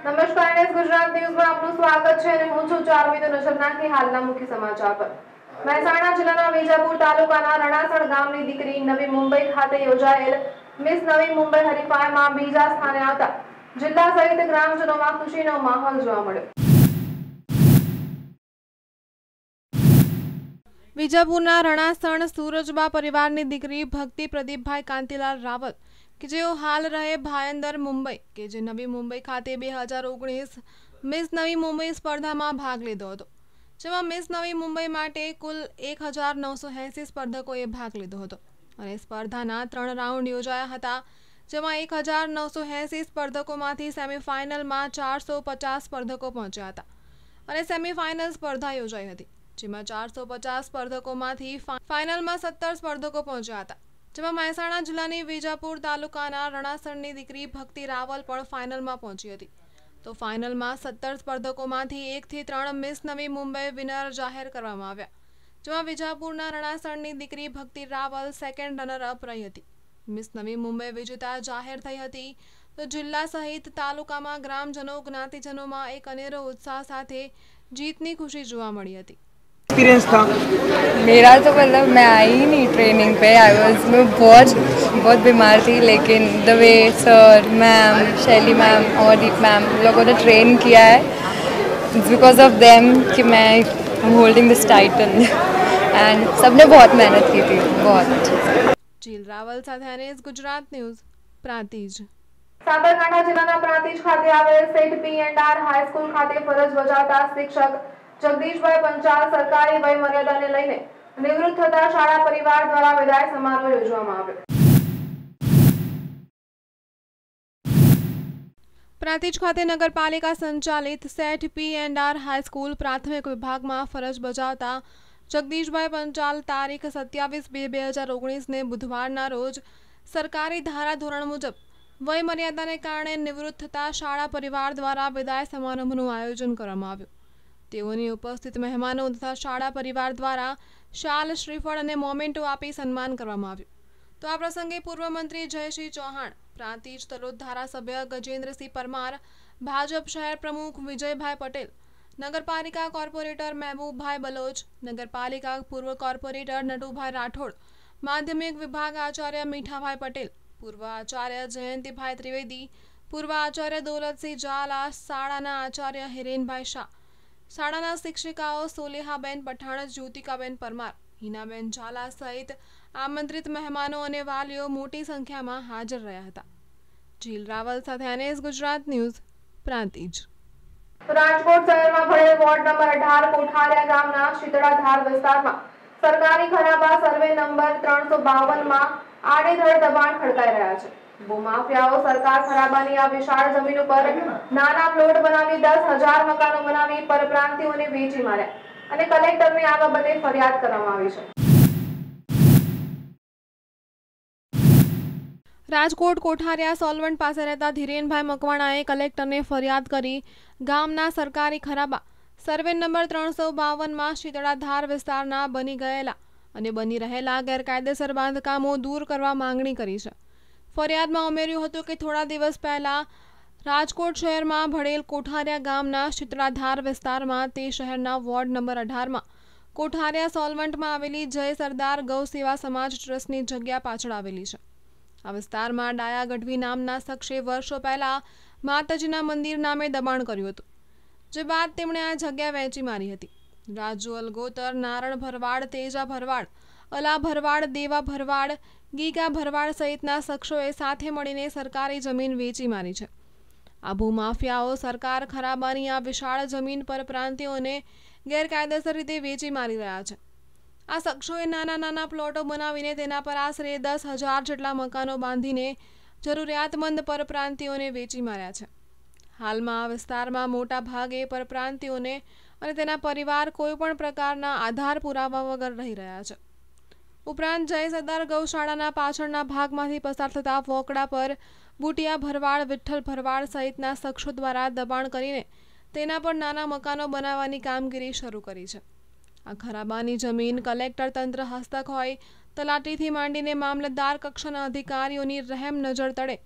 નમસ્કાર એસ ગુજરાત ન્યૂઝમાં આપનું સ્વાગત છે અને હું છું ચારમી તો નજર નાખી હાલના મુખ્ય સમાચાર પર। મહેસાણા જિલ્લાના વિજાપુર તાલુકાના રણાસણ ગામની દીકરી નવી મુંબઈ ખાતે યોજાયેલ મિસ નવી મુંબઈ હરીફાઈમાં બીજા સ્થાને આવતા જિલ્લા સહિત ગ્રામજનોમાં ખુશીનો માહોલ જોવા મળ્યો। વિજાપુરના રણાસણ સુરજબા પરિવારની દીકરી ભક્તિ પ્રદીપભાઈ કાંતિલાલ રાવત કે જેઓ હાલ રહે ભાયંદર મુંબઈ કે જે નવી મુંબઈ ખાતે 2019 મિસ નવી મુંબઈ સ્પર્ધામાં ભાગ લીધો હતો, જેમાં મિસ નવી મુંબઈ માટે કુલ 1980 સ્પર્ધકોએ ભાગ લીધો હતો અને સ્પર્ધાના 3 રાઉન્ડ યોજાયા હતા, જેમાં 1980 સ્પર્ધકોમાંથી સેમીફાઇનલમાં 450 સ્પર્ધકો પહોંચ્યા હતા અને સેમીફાઇનલ સ્પર્ધા યોજાઈ હતી, જેમાં 450 સ્પર્ધકોમાંથી ફાઇનલમાં 17 સ્પર્ધકો પહોંચ્યા હતા, જેમાં મહેસાણા જિલ્લાની વિજાપુર તાલુકાના રણાસણની દીકરી ભક્તિ રાવલ પણ ફાઇનલમાં પહોંચી હતી। તો ફાઇનલમાં 17 સ્પર્ધકોમાંથી 1 થી 3 મિસ નવી મુંબઈ વિનર જાહેર કરવામાં આવ્યા, જેમાં વિજાપુરના રણાસણની દીકરી ભક્તિ રાવલ સેકન્ડ રનર અપ રહી હતી। મિસ નવી મુંબઈ વિજેતા જાહેર થઈ હતી તો જિલ્લા સહિત તાલુકામાં ग्रामजनों જ્ઞાતિજનોમાં એક અનેરો ઉત્સાહ સાથે जीतनी खुशी જોવા મળી હતી। एक्सपीरियंस था मेरा तो मतलब मैं आई ही नहीं ट्रेनिंग पे। मैं बहुत बीमार थी, लेकिन the way sir ma'am Shaili ma'am और दीप मैम लोगों ने ट्रेन किया है, इट्स बिकॉज ऑफ देम कि मैं होल्डिंग दिस टाइटल एंड सबने बहुत मेहनत की थी, बहुत अच्छे। જીલ રાવલ સાથે એનએસ ગુજરાત ન્યૂઝ પ્રાંતિજ। સાબરકાંઠા જિલ્લાના પ્રાંતિજ ખાતે આવેલ સેન્ટ પી&આર હાઈસ્કૂલ ખાતે ફરજ બજાવતા શિક્ષક જગદીશભાઈ પંચાલ સરકારી વય મર્યાદાને લઈને નિવૃત્ત થતા શાળા પરિવાર દ્વારા વિદાય સમારોહ યોજવામાં આવ્યો। પ્રાંતિજ ખાતે નગરપાલિકા સંચાલિત સેન્ટ પી&આર હાઈસ્કૂલ પ્રાથમિક વિભાગમાં ફરજ બજાવતા જગદીશભાઈ પંચાલ તારીખ 27/2/2019 બુધવારના રોજ સરકારી ધારાધોરણ મુજબ વય મર્યાદાને કારણે નિવૃત્ત થતા શાળા પરિવાર દ્વારા વિદાય સમારંભનું આયોજન કરવામાં આવ્યું। તેઓની ઉપસ્થિત મહેમાનો તથા શાળા પરિવાર દ્વારા શાલ, શ્રીફળ અને મોમેન્ટો આપી સન્માન કરવામાં આવ્યું। તો આ પ્રસંગે પૂર્વ મંત્રી જયસિંહ ચૌહાણ, પ્રાંતિજ તલોદ ધારાસભ્ય ગજેન્દ્રસિંહ પરમાર, ભાજપ શહેર પ્રમુખ વિજયભાઈ પટેલ, નગરપાલિકા કોર્પોરેટર મહેબૂબભાઈ બલોચ, નગરપાલિકા પૂર્વ કોર્પોરેટર નટુભાઈ રાઠોડ, માધ્યમિક વિભાગ આચાર્ય મીઠાભાઈ પટેલ, પૂર્વ આચાર્ય જયંતિભાઈ ત્રિવેદી, પૂર્વ આચાર્ય દોલતસિંહ ઝાલા, શાળાના આચાર્ય હિરેનભાઈ શાહ, શાળાના શિક્ષિકાઓ સોલેહાબેન પઠાણ, જ્યોતિકાબેન પરમાર, હિનાબેન ઝાલા સહિત આમંત્રિત મહેમાનો અને વાલીઓ મોટી સંખ્યામાં હાજર રહ્યા હતા। જીલ રાવલ સાથે એનએસ ગુજરાત ન્યૂઝ પ્રાંતિજ। રાજકોટ શહેરમાં ભરેલ વોર્ડ નંબર 18 કોઠારિયા ગામના શીતળાધાર વિસ્તારમાં સરકારી ખરાબા સર્વે નંબર 352માં આડેધડ દબાણ ખડકાઈ રહ્યા છે। ભૂમાફિયાઓ સરકાર ખરાબાની આ વિશાળ જમીન ઉપર નાના પ્લોટ બનાવી 10,000 મકાનો બનાવી પરપ્રાંતિઓને વેચી માર્યા અને કલેક્ટરને આ બાબતે ફરિયાદ કરવામાં આવી છે। રાજકોટ કોઠારિયા સોલવન્ટ પાસે રહેતા ધીરેનભાઈ મકવાણાએ કલેક્ટરને ફરિયાદ કરી ગામના સરકારી ખરાબા સર્વે નંબર 352માં શીતળાધાર વિસ્તારના બની ગયેલા અને બની રહેલા ગેરકાયદેસર બાંધકામો દૂર કરવા માંગણી કરી છે। ફરિયાદમાં ઉમેર્યું હતું કે થોડા દિવસ પહેલા રાજકોટ શહેરમાં ભળેલ કોઠારિયા ગામના શીતળાધાર વિસ્તારમાં તે શહેરના વોર્ડ નંબર 18માં કોઠારિયા સોલવન્ટમાં આવેલી જય સરદાર ગૌ સેવા સમાજ ટ્રસ્ટની જગ્યા પાછળ આવેલી છે। આ વિસ્તારમાં ડાયા ગઢવી નામના શખ્સે વર્ષો પહેલા માતાજીના મંદિર નામે દબાણ કર્યું હતું, જે બાદ તેમણે આ જગ્યા વેચી મારી હતી। રાજુ અલગોતર, નારણ ભરવાડ, તેજા ભરવાડ, અલા ભરવાડ, દેવા ભરવાડ, ગીગા ભરવાડ સહિતના શખ્સોએ સાથે મળીને સરકારી જમીન વેચી મારી છે। આ ભૂમાફિયાઓ સરકાર ખરાબાની આ વિશાળ જમીન પર પ્રાંતિઓને ગેરકાયદેસર રીતે વેચી મારી રહ્યા છે। આ શખ્સોએ નાના નાના પ્લોટો બનાવીને તેના પર આશરે 10,000 જેટલા મકાનો બાંધીને જરૂરિયાતમંદ પરપ્રાંતિઓને વેચી માર્યા છે। હાલમાં આ વિસ્તારમાં મોટા ભાગે પરપ્રાંતિઓને અને તેના પરિવાર કોઈપણ પ્રકારના આધાર પુરાવા વગર રહી રહ્યા છે। ઉપરાંત જય સરદાર ગૌશાળાના પાછળના ભાગમાંથી પસાર થતા વોકડા પર બુટિયા ભરવાડ, વિઠ્ઠલ ભરવાડ સહિતના શખ્સો દ્વારા દબાણ કરીને તેના પર નાના મકાનો બનાવવાની કામગીરી શરૂ કરી છે। આ ખરાબાની જમીન કલેક્ટર તંત્ર હસ્તક હોય તલાટીથી માંડીને મામલતદાર કક્ષાના અધિકારીઓની રહેમ નજર તળે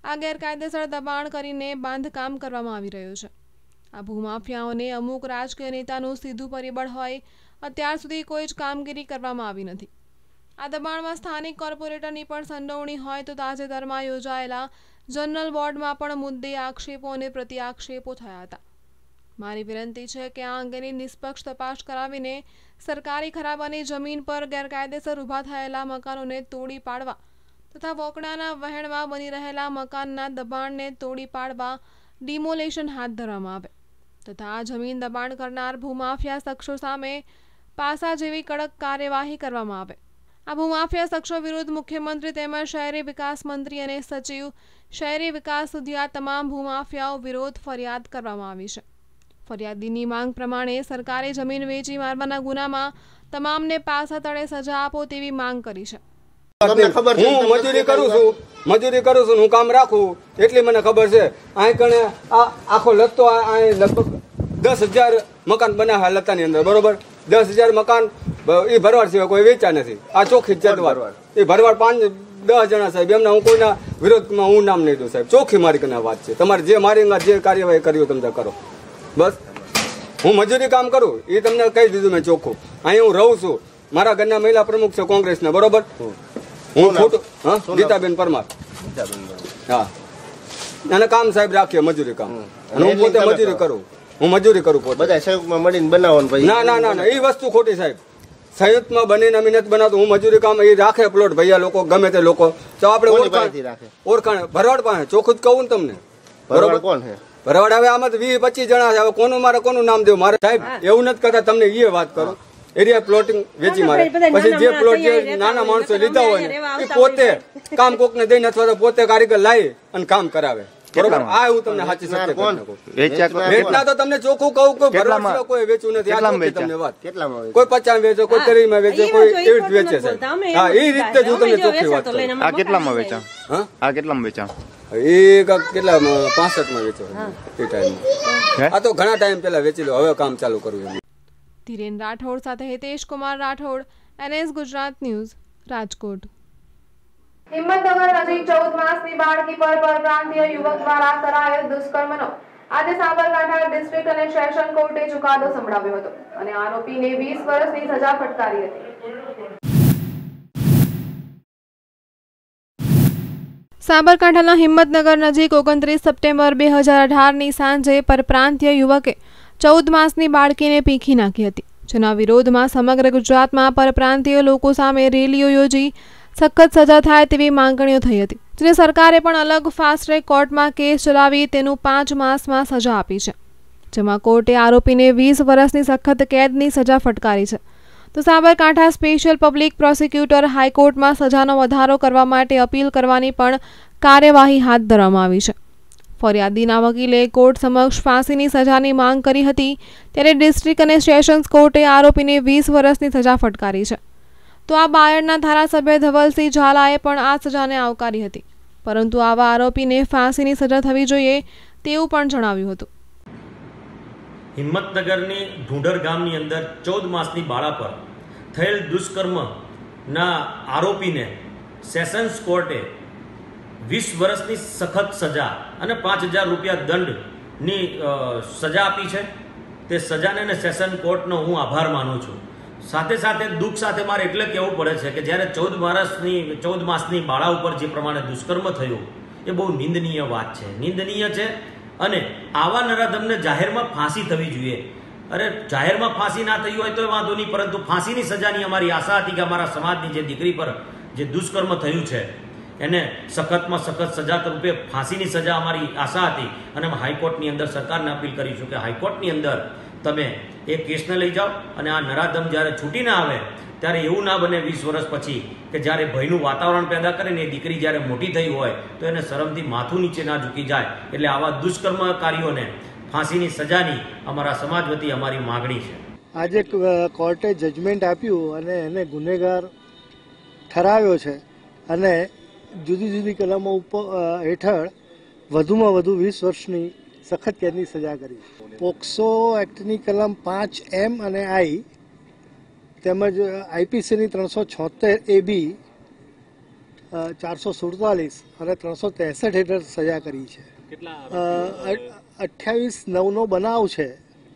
આ ગેરકાયદેસર દબાણ કરીને બાંધકામ કરવામાં આવી રહ્યું છે। આ ભૂમાફિયાઓને અમુક રાજકીય નેતાનું સીધું પરિબળ હોય અત્યાર સુધી કોઈ જ કામગીરી કરવામાં આવી નથી। આ દબાણમાં સ્થાનિક કોર્પોરેટરની પણ સંડોવણી હોય તો તાજેતરમાં યોજાયેલા જનરલ વોર્ડમાં પણ મુદ્દે આક્ષેપો અને પ્રતિઆક્ષેપો થયા હતા। મારી વિનંતી છે કે આ અંગેની નિષ્પક્ષ તપાસ કરાવીને સરકારી ખરાબાની જમીન પર ગેરકાયદેસર ઊભા થયેલા મકાનોને તોડી પાડવા તથા વોકડાના વહેણમાં બની રહેલા મકાનના દબાણને તોડી પાડવા ડિમોલેશન હાથ ધરવામાં આવે તથા આ જમીન દબાણ કરનાર ભૂમાફિયા શખ્સો સામે પાસા જેવી કડક કાર્યવાહી કરવામાં આવે। આ ભૂમાફિયા શખ્સો વિરુદ્ધ મુખ્યમંત્રી તેમજ શહેરી વિકાસ મંત્રી અને સચિવ શહેરી વિકાસ સુધી આ તમામ ભૂમાફિયાઓ વિરોધ ફરિયાદ કરવામાં આવી છે। ફરિયાદીની માંગ પ્રમાણે સરકારી જમીન વેચી મારવાના ગુનામાં તમામને પાસા તળે સજા આપો તેવી માંગ કરી છે। હું મજૂરી કરું છું હું કામ રાખું એટલી મને ખબર છે। અહીં કણે આખો લગતો લગભગ 10,000 મકાન બનાવ્યા લતાની અંદર, બરોબર? 10,000 મકાન એ ભરવાડ સિવાય કોઈ વેચ્યા નથી। આ ચોખ્ખી ચટવાર એ ભરવાડ 5-10 જણા સાહેબ, એમના હું કોઈના વિરોધમાં હું નામ નહીં દઉં સાહેબ। ચોખ્ખી મારી કને વાત છે। તમારે જે મારી જે કાર્યવાહી કર્યું તમે કરો, બસ। હું મજૂરી કામ કરું એ તમને કહી દીધું મેં ચોખ્ખું। અહીં હું રહું છું, મારા ઘરના મહિલા પ્રમુખ છે કોંગ્રેસના, બરોબર? હું ખોટું? હા, ગીતાબેન પરમાર। હા, અને કામ સાહેબ રાખીએ મજૂરી કામ, અને હું પોતે મજૂરી કરું, પોતે બધા સંયુક્તમાં મળીને બનાવવાનું। ના એ વસ્તુ ખોટી સાહેબ। સંયુક્તમાં બનીને અમે નથી બનાવતું। હું મજૂરી કામ એ રાખે પ્લોટ ભૈયા લોકો, ગમે તે લોકો, તો આપણે ઓળખાણ ભરવાડ પાસે ચોખ્ખું જ કહું ને તમને, બરોબર? કોણ છે ભરવાડ? હવે આમાં 20-25 જણા છે, હવે કોનું નામ દેવું મારે સાહેબ? એવું નથી કરતા, તમને એ વાત કરો। એરિયા પ્લોટિંગ વેચી મારે, પછી જે પ્લોટ જે નાના માણસો લીધા હોય ને એ પોતે કામ કોકને દઈને અથવા તો પોતે કારીગર લાવી અને કામ કરાવે, બરોબર? આ હું તમને સાચી સત્ય વેચના તો તમને ચોખ્ખું કહું, કોઈ ભરવાડ કોઈ વેચવું નથી। તમને વાત કોઈ 50 વેચે, કોઈ 30 માં વેચે, કોઈ એવી રીતે વેચે સાહેબ। હા, એ રીતે જ હું તમને ચોખ્ખી વાત કરું। આ કેટલામાં વેચા? હા, આ કેટલામાં વેચા? એ કેટલા 65 માં વેચો એ ટાઈમમાં। આ તો ઘણા ટાઈમ પહેલા વેચી લો, હવે કામ ચાલુ કરવું। ધીરેન રાઠોડ સાથે હિતેશ કુમાર રાઠોડ, NS ગુજરાત ન્યૂઝ, રાજકોટ। હિંમતનગર નજીક 14 માસની બાળકી પર પરપ્રાંતીય યુવક દ્વારા કરાયેલ દુષ્કર્મનો આજે સાબરકાંઠા ડિસ્ટ્રિક્ટ અને સેશન કોર્ટે ચુકાદો સંભળાવ્યો હતો અને આરોપીને 20 વર્ષની સજા ફટકારી હતી। સાબરકાંઠાના હિંમતનગર નજીક 29 સપ્ટેમ્બર 2018ની સાંજે પરપ્રાંતીય યુવકે 14 માસની બાળકીને પીંખી નાખી હતી, જેના વિરોધમાં સમગ્ર ગુજરાતમાં પરપ્રાંતીય લોકો સામે રેલીઓ યોજી સખત સજા થાય તેવી માંગણીઓ થઈ હતી, જેને સરકારે પણ અલગ ફાસ્ટ ટ્રેક કોર્ટમાં કેસ ચલાવી તેનું 5 માસમાં સજા આપી છે, જેમાં કોર્ટે આરોપીને 20 વર્ષની સખત કેદની સજા ફટકારી છે। તો સાબરકાંઠા સ્પેશિયલ પબ્લિક પ્રોસિક્યુટર હાઈકોર્ટમાં સજાનો વધારો કરવા માટે અપીલ કરવાની પણ કાર્યવાહી હાથ ધરવામાં આવી છે। ફરિયાદીના વકીલે કોર્ટ સમક્ષ ફાંસીની સજાની માંગ કરી હતી, ત્યારે ડિસ્ટ્રિક્ટ અને સેશન્સ કોર્ટે આરોપીને 20 વર્ષની સજા ફટકારી છે। તો આ બાયડના ધારાસભ્ય ધવલસિંહ ઝાલાએ પણ આ સજાને આવકારી હતી, પરંતુ આવા આરોપીને ફાંસીની સજા થવી જોઈએ તેવું પણ જણાવ્યું હતું। હિંમતનગરની ઢુંઢર ગામની અંદર 14 માસની બાળા પર થયેલ દુષ્કર્મના આરોપીને સેશન્સ કોર્ટે 20 વર્ષની સખત સજા અને 5,000 રૂપિયા દંડની સજા આપી છે। તે સજાને અને સેશન કોર્ટનો હું આભાર માનું છું। સાથે સાથે દુઃખ સાથે મારે એટલે કહેવું પડે છે કે જ્યારે 14 માસની બાળા ઉપર જે પ્રમાણે દુષ્કર્મ થયું એ બહુ નિંદનીય વાત છે, નિંદનીય છે। અને આવા નરાધમને જાહેરમાં ફાંસી થવી જોઈએ। અરે જાહેરમાં ફાંસી ના થઈ હોય તો વાંધો નહીં, પરંતુ ફાંસીની સજાની અમારી આશા હતી કે અમારા સમાજની જે દીકરી પર જે દુષ્કર્મ થયું છે એને સખતમાં સખત સજા રૂપે ફાંસીની સજા અમારી આશા હતી। અને અમે હાઈકોર્ટની અંદર સરકારને અપીલ કરીશું કે હાઈકોર્ટની અંદર તમે એ કેસને લઈ જાઓ અને આ નરાધમ જ્યારે છૂટીને આવે ત્યારે એવું ના બને 20 વર્ષ પછી કે જ્યારે ભયનું વાતાવરણ પેદા કરીને એ દીકરી જ્યારે મોટી થઈ હોય તો એને શરમથી માથું નીચે ના ઝૂકી જાય। એટલે આવા દુષ્કર્મકારીઓને ફાંસીની સજાની અમારા સમાજ વતી અમારી માગણી છે। આજે કોર્ટે જજમેન્ટ આપ્યું અને એને ગુનેગાર ઠરાવ્યો છે અને જુદી જુદી કલમો હેઠળ વધુમાં વધુ 20 વર્ષની સખત કેદની સજા કરી। પોક્સો એક્ટની કલમ 5M અને I તેમજ IPCની 376AB 447 અને 363 હેઠળ સજા કરી છે. 28/9 બનાવ છે,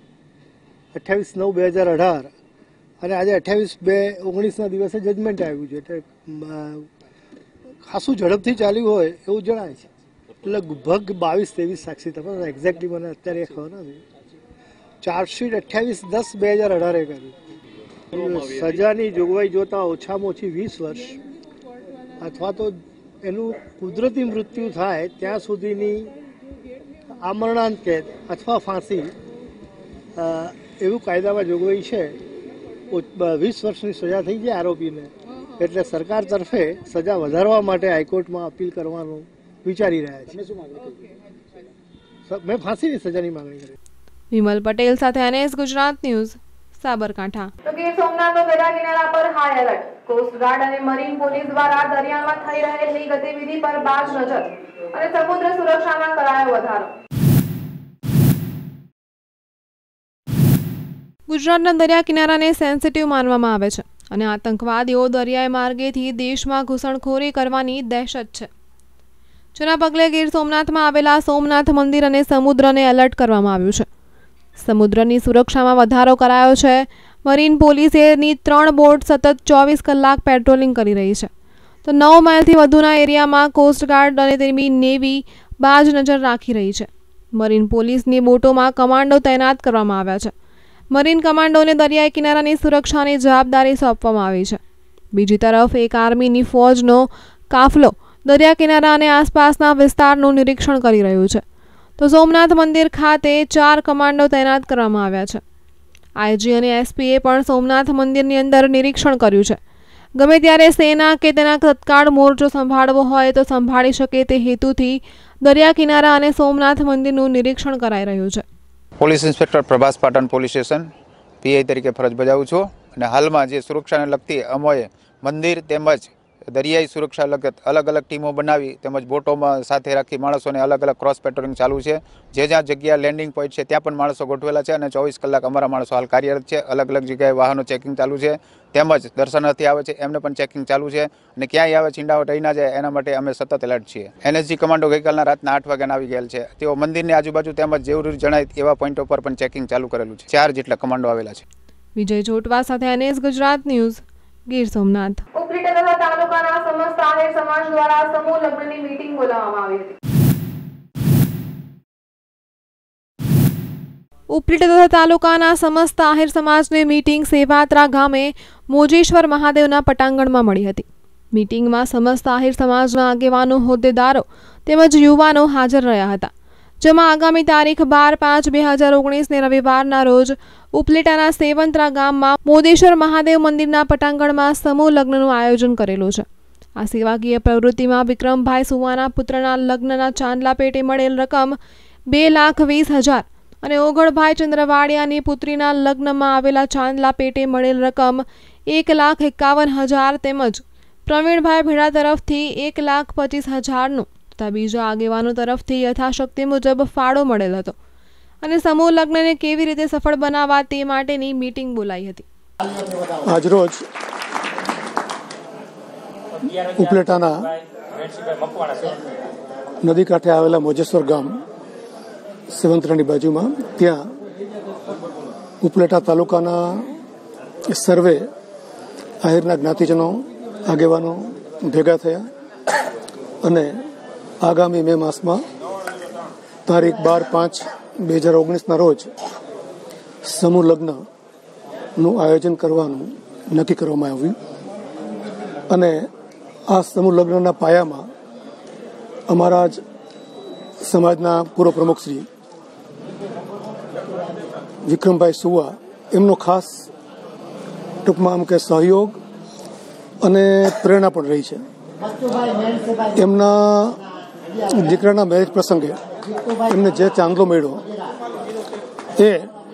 28/9/2018 અને આજે 28/2/19 દિવસે જજમેન્ટ આવ્યું છે. એટલે ખાસું ઝડપથી ચાલ્યું હોય એવું જણાય છે. લગભગ 22-23 સાક્ષી તપાસ, એક્ઝેક્ટલી મને અત્યારે ખબર નથી. ચાર્જશીટ 28/10/2018 કર્યું. સજાની જોગવાઈ જોતા ઓછામાં ઓછી 20 વર્ષ અથવા તો એનું કુદરતી મૃત્યુ થાય ત્યાં સુધીની આમરણાંત કેદ અથવા ફાંસી એવું કાયદામાં જોગવાઈ છે. 20 વર્ષની સજા થઈ જાય આરોપીને, એટલે સરકાર તરફે સજા વધારવા માટે હાઈકોર્ટમાં અપીલ કરવાનું વિચારી રહ્યા છે. મેં ફાંસીની સજાની માંગણી કરી. વિમલ પટેલ સાથે NS ગુજરાત ન્યૂઝ, સાબરકાંઠા. તો ગીર સોમનાથના દરિયા કિનારા પર હાઈ એલર્ટ. કોસ્ટગાર્ડ અને મરીન પોલીસ દ્વારા દરિયામાં થઈ રહેલી ગતિવિધિ પર બાજ નજર અને સમુદ્ર સુરક્ષામાં કરાયો વધારો. ગુજરાતના દરિયા કિનારાને સેન્સિટિવ માનવામાં આવે છે અને આતંકવાદીઓ દરિયાઈ માર્ગેથી દેશમાં ઘૂસણખોરી કરવાની દહેશત છે, જેના પગલે ગીર સોમનાથમાં આવેલા સોમનાથ મંદિર અને સમુદ્રને એલર્ટ કરવામાં આવ્યું છે. સમુદ્રની સુરક્ષામાં વધારો કરાયો છે. મરીન પોલીસની 3 બોટ સતત 24 કલાક પેટ્રોલિંગ કરી રહી છે, તો 9 માઇલથી વધુના એરિયામાં કોસ્ટગાર્ડ અને તેની નેવી બાજ નજર રાખી રહી છે. મરીન પોલીસની બોટોમાં કમાન્ડો તૈનાત કરવામાં આવ્યા છે. મરીન કમાન્ડોને દરિયાઈ કિનારાની સુરક્ષાની જવાબદારી સોંપવામાં આવી છે. બીજી તરફ એક આર્મીની ફૌજનો કાફલો દરિયા કિનારા અને આસપાસના વિસ્તારનું નિરીક્ષણ કરી રહ્યું છે, તો સોમનાથ મંદિર ખાતે 4 કમાન્ડો તૈનાત કરવામાં આવ્યા છે. IG અને SPએ પણ સોમનાથ મંદિરની અંદર નિરીક્ષણ કર્યું છે. ગમે ત્યારે સેના કે તેના તત્કાળ મોરચો સંભાળવો હોય તો સંભાળી શકે તે હેતુથી દરિયા કિનારા અને સોમનાથ મંદિરનું નિરીક્ષણ કરાઈ રહ્યું છે. Police inspector Prabhas Patan police station PI તરીકે ફરજ બજાવું છું અને હાલમાં જે સુરક્ષાને લગતી અમોએ મંદિર તેમજ દરિયાઈ સુરક્ષા લગત અલગ અલગ ટીમો બનાવી તેમજ બોટોમાં સાથે રાખી માણસોને અલગ અલગ ક્રોસ પેટ્રોલિંગ ચાલુ છે. જે જ્યાં જગ્યા લેન્ડિંગ પોઈન્ટ છે ત્યાં પણ માણસો ગોઠવેલા છે અને 24 કલાક અમારા માણસો હાલ કાર્યરત છે. અલગ અલગ જગ્યાએ વાહનો ચેકિંગ ચાલુ છે, તેમજ દર્શનાર્થી આવે છે એમને પણ ચેકિંગ ચાલુ છે અને ક્યાંય આવે છીંડાવટ રહી ના જાય એના માટે અમે સતત એલર્ટ છીએ. NSG કમાન્ડો ગઈકાલના રાતના 8 વાગ્યાના આવી ગયેલ છે. તેઓ મંદિરની આજુબાજુ તેમજ જરૂર જણાય એવા પોઈન્ટો પર પણ ચેકિંગ ચાલુ કરેલું છે. 4 જેટલા કમાન્ડો આવેલા છે. વિજય જોટવા સાથે NS ગુજરાત ન્યૂઝ, ગીર સોમનાથ. ઉપલેટા તાલુકાના સમસ્ત આહિર સમાજ દ્વારા સમૂહ લગ્નની મીટિંગ બોલાવવામાં આવી હતી. ઉપલેટા તાલુકાના સમસ્ત આહિર સમાજની મીટિંગ સેવાત્રા ગામે મોજેશ્વર મહાદેવના પટાંગણમાં મળી હતી. મીટિંગમાં સમસ્ત આહિર સમાજના આગેવાનો, હોદ્દેદારો તેમજ યુવાનો હાજર રહ્યા હતા, જેમાં આગામી તારીખ 12/5/2019 રવિવારના રોજ ઉપલેટાના સેવંત્રા ગામમાં મોદેશ્વર મહાદેવ મંદિરના પટાંગણમાં સમૂહ લગ્નનું આયોજન કરેલું છે. આ સેવાકીય પ્રવૃત્તિમાં વિક્રમભાઈ સુવાના પુત્રના લગ્નના ચાંદલા પેટે મળેલ રકમ 2,20,000 અને ઓગળભાઈ ચંદ્રવાડિયાની પુત્રીના લગ્નમાં આવેલા ચાંદલા પેટે મળેલ રકમ 1,51,000 તેમજ પ્રવીણભાઈ ભેડા તરફથી 1,25,000નું તથા બીજા આગેવાનો તરફથી યથાશક્તિ મુજબ ફાળો મળેલ હતો અને સમૂહ લગ્નને કેવી રીતે સફળ બનાવવા તે માટેની મીટિંગ બોલાઈ હતી. આજરોજ ઉપલેટાના નદી કાંઠે આવેલા મોજેશ્વર ગામ સેવંત્રાની બાજુમાં ત્યાં ઉપલેટા તાલુકાના સર્વે આહિરના જ્ઞાતિજનો આગેવાનો ભેગા થયા અને આગામી મે માસમાં તારીખ 12/5/2019 રોજ સમૂહ લગ્નનું આયોજન કરવાનું નક્કી કરવામાં આવ્યું અને આ સમૂહ લગ્નના પાયામાં અમારા જ સમાજના પૂર્વ પ્રમુખ શ્રી વિક્રમભાઈ સુવા એમનો ખાસ ટૂંકમાં આમ કે સહયોગ અને પ્રેરણા પણ રહી છે. એમના દીકરાના મેરેજ પ્રસંગે એમને જે ચાંદલો મળ્યો એ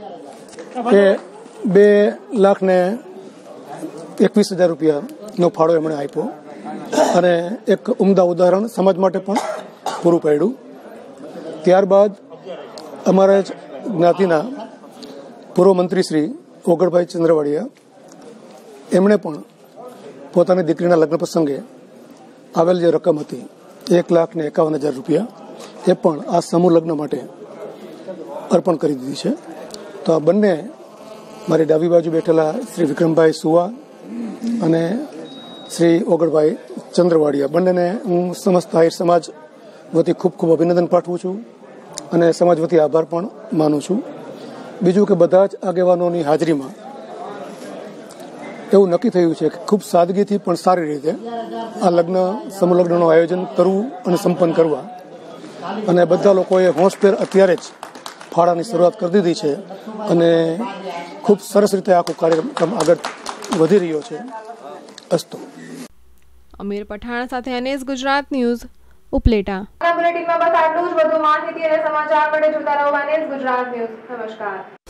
2,21,000 રૂપિયાનો ફાળો એમણે આપ્યો અને એક ઉમદા ઉદાહરણ સમાજ માટે પણ પૂરું પાડ્યું. ત્યારબાદ અમારા જ જ્ઞાતિના પૂર્વ મંત્રી શ્રી ઓગળભાઈ ચંદ્રવાડિયા એમણે પણ પોતાની દીકરીના લગ્ન પ્રસંગે આવેલ જે રકમ હતી 1,51,000 રૂપિયા એ પણ આ સમૂહ લગ્ન માટે અર્પણ કરી દીધી છે. તો આ બંને મારી ડાબી બાજુ બેઠેલા શ્રી વિક્રમભાઈ સુવા અને શ્રી ઓગળભાઈ ચંદ્રવાડિયા બંનેને હું સમસ્ત આહિર સમાજ વતી ખૂબ ખૂબ અભિનંદન પાઠવું છું અને સમાજ વતી આભાર પણ માનું છું. બીજું કે બધા જ આગેવાનોની હાજરીમાં એવું નક્કી થયું છે કે ખૂબ સાદગીથી પણ સારી રીતે આ સમૂહ લગ્નનું આયોજન કરવું અને સંપન્ન કરવા, અને બધા લોકોએ હોંશભેર અત્યારે જ ફાળાની શરૂઆત કરી દીધી છે અને ખૂબ સરસ રીતે આખો કાર્યક્રમ આગળ વધી રહ્યો છે. અસ્તુ. અમીર પઠાણ સાથે NS ગુજરાત ન્યૂઝ, ઉપલેટા. આ બુલેટિનમાં બસ આટલું જ. વધુ માહિતી અને સમાચાર માટે જોતા રહો NS ગુજરાત ન્યૂઝ. નમસ્કાર.